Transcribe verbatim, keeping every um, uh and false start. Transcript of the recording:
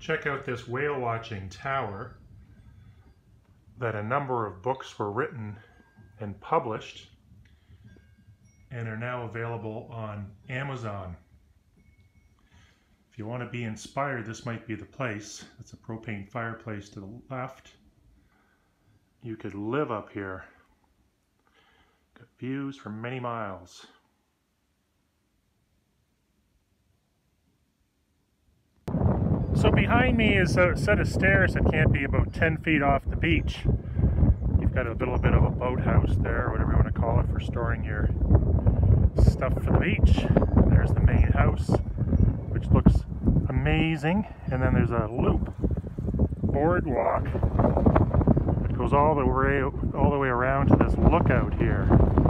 check out this whale watching tower that a number of books were written and published and are now available on Amazon. If you want to be inspired, this might be the place. It's a propane fireplace to the left. You could live up here. Got views for many miles. So behind me is a set of stairs that can't be about ten feet off the beach. You've got a little bit of a boathouse there, or whatever you want to call it, for storing your stuff for the beach. There's the main house, which looks amazing. And then there's a loop boardwalk that goes all the way all the way around to this lookout here.